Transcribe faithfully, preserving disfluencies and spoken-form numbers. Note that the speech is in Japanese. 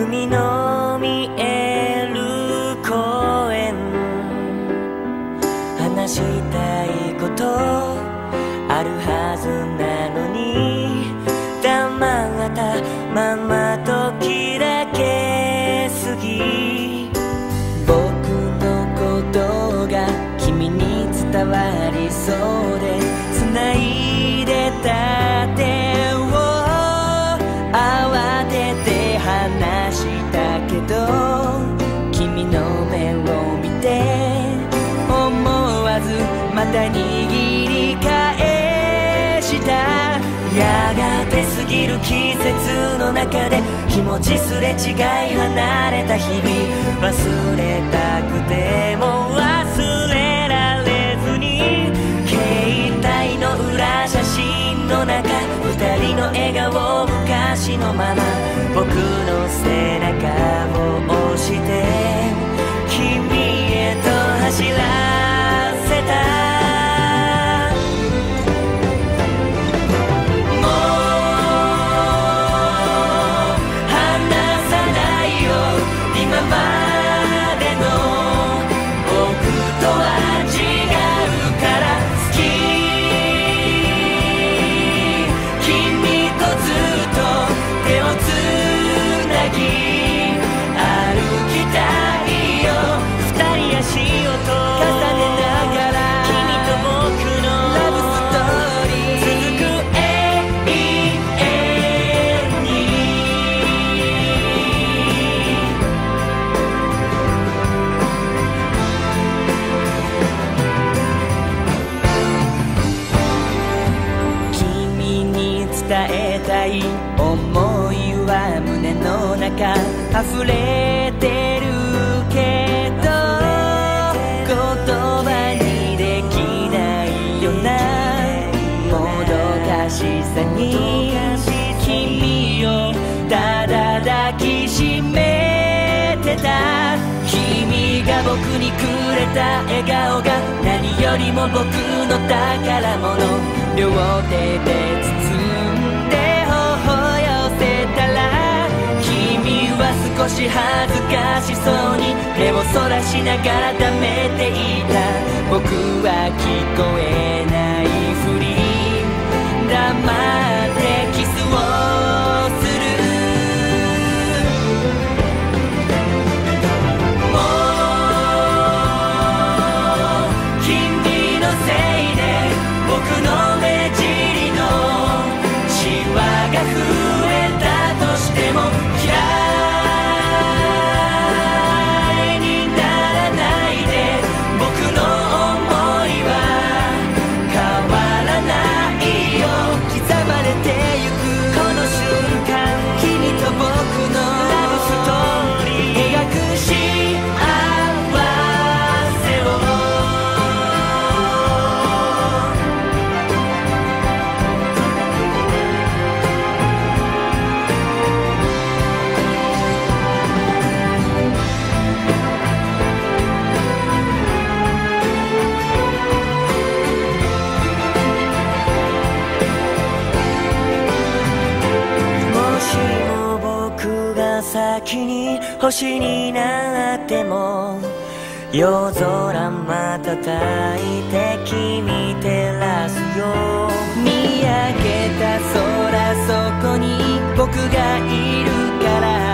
海の見える公園、話したいことあるはずなのに黙ったまま時だけ過ぎ、僕のことが君に伝わりそうで繋いでた手を慌てて離したけど、君の目を見て思わずまた握り返した。やがて過ぎる季節の中で気持ちすれ違い離れた日々、忘れたくても忘れられずに、携帯の裏写真の中二人の笑顔昔のまま、僕の背中を押して君へと走らせた。思いは胸の中溢れてるけど、言葉にできないようなもどかしさに君をただ抱きしめてた。君が僕にくれた笑顔が何よりも僕の宝物、両手で包んで少し恥ずかしそうに目をそらしながら溜めていた。僕は聞こえないふり黙ってキスをする。もう君のせいで僕の目尻のシワが増えたとしても嫌い先に星になっても夜空瞬いて君照らすよ。見上げた空そこに僕がいるから